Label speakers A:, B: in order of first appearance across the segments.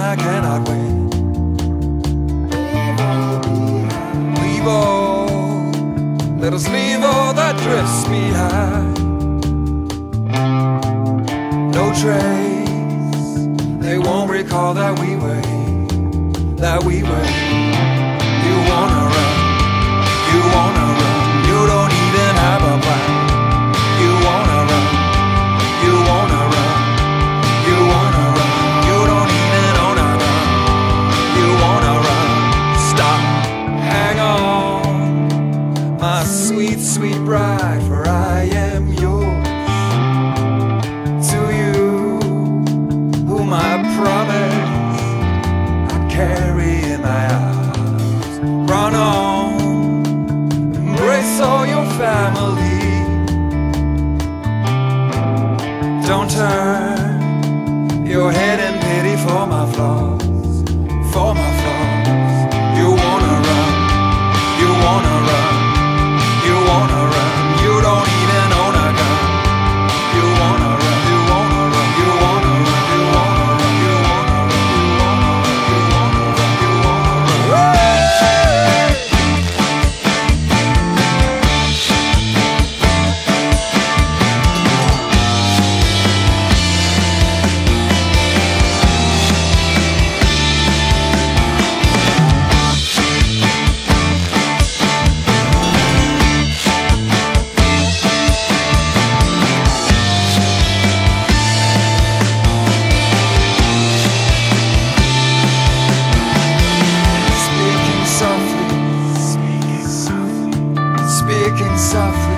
A: I cannot win. Leave all, let us leave all that drifts behind. No trace, they won't recall that we were here, that we were here. You wanna run, you wanna run, you don't even have a plan. You wanna run, you wanna run, you wanna run, you don't even own a gun. You wanna run, stop, hang on, my sweet, sweet bride, for I am yours. To you, whom I promise I'd carry in my arms. Run on, embrace all your family. Don't turn your head in pity for my flaws, for my flaws. You wanna run, you wanna run, you wanna run, you don't even own a gun. You wanna run, you wanna run, you wanna run, you wanna run, you wanna run, you wanna run, you wanna run, you wanna run. Speaking softly,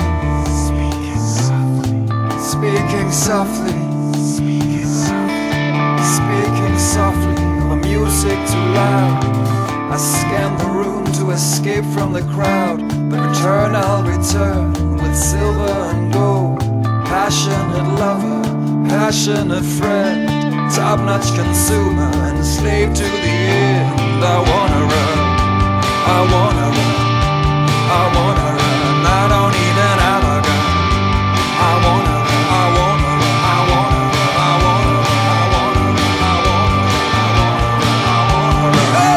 A: speaking softly, speaking softly, the music too loud. I scan the room to escape from the crowd, but return I'll return with silver and gold. Passionate lover, passionate friend, top-notch consumer, and slave to the end. I wanna run, I wanna run, I wanna run. I don't even have a gun. I wanna run, I wanna run, I wanna run, I wanna run, I wanna run, I wanna run, I wanna run, I wanna run.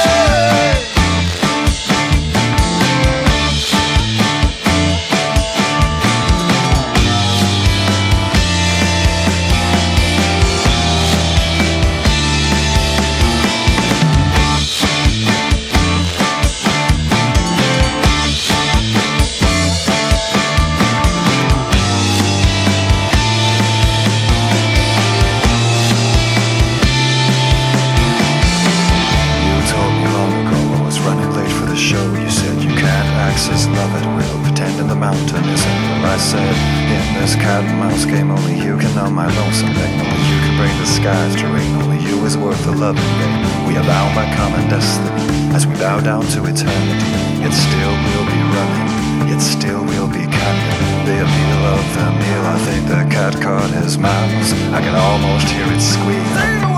B: Love at will, pretending the mountain isn't where I said. In this cat and mouse game, only you can numb my lonesome pain. Only you can bring the skies to rain. Only you is worth the loving game. We are bound by common destiny as we bow down to eternity. Yet still we'll be running, yet still we'll be cunning. The appeal of the meal, I think the cat caught his mouse. I can almost hear it squeal.